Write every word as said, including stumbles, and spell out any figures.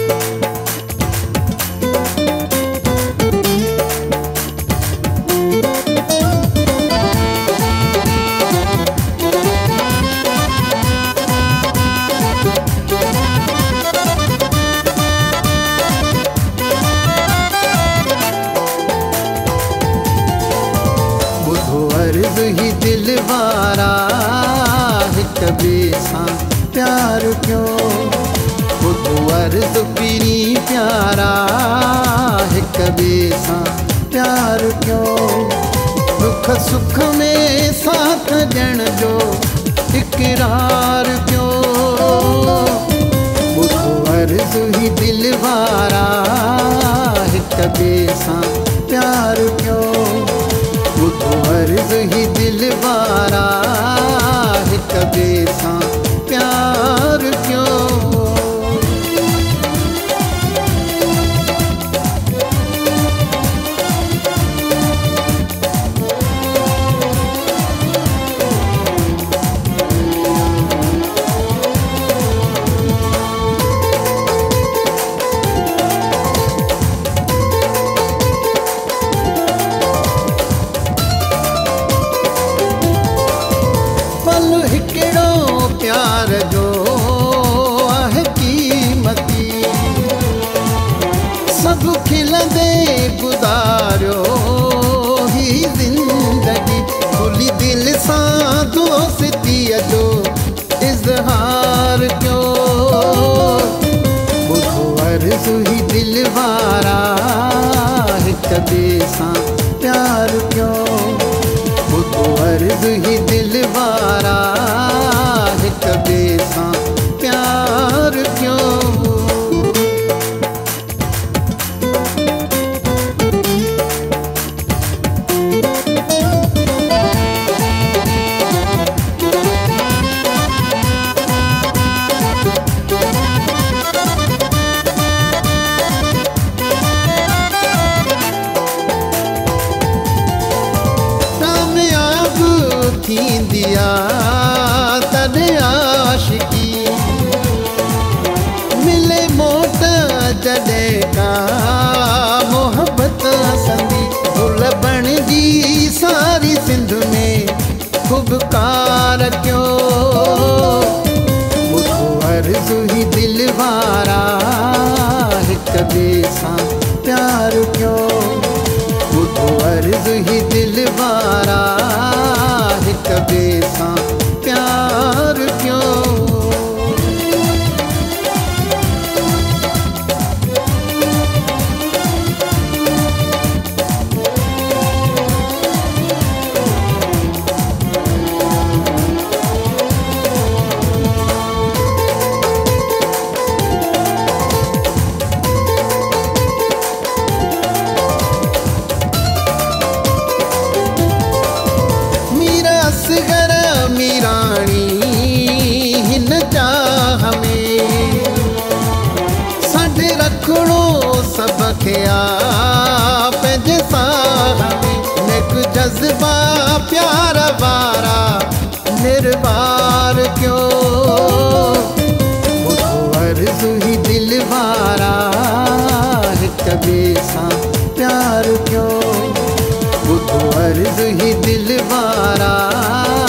अर्ज़ ही दिल वारा हिक ॿिए सां प्यार क्यों ॿुधो अर्ज़ पीरी प्यारा हिक ॿिए सां प्यार क्यों दुख सुख में साथ ॾियण जो इक़रार क्यों ॿुधो अर्ज़ ही दिल वारा हिक ॿिए सां प्यार क्यों ॿुधो अर्ज़ ही दिल वारा हिक ॿिए सां प्यार क्यों प्यार जो आहे कीमती सब खिलंदे गुज़ारियो ही ज़िंदगी खुली दिल सां दोस्तीअ जो इज़हार क्यों ॿुधो अर्ज़ ही दिल वारा हिक ॿिए सां प्यार क्यों ॿुधो अर्ज़ ही दिल वारा हिक ॿिए सां प्यार क्यों कामयाब थींदी आहे तॾहिं आशिकी मिले मोट जॾहिं का मोहबत संदी गुल बणजी सारी सिंध में ख़ूबकार क्यों ॿुधो अर्ज़ ही दिल वारा हिक ॿिए सां प्यार क्यों ॿुधो अर्ज़ ही दिल वारा हिक ॿिए सां प्यार क्यों असगर मीराणी हिन चाह में साढे रखणो सब खे आ पंहिंजे साह में नेक जज़्बा प्यार वारा निर्वार क्यों ॿुधो अर्ज़ ही दिल वारा हिक ॿिए सां प्यार क्यों ॿुधो अर्ज़ ही दिल वारा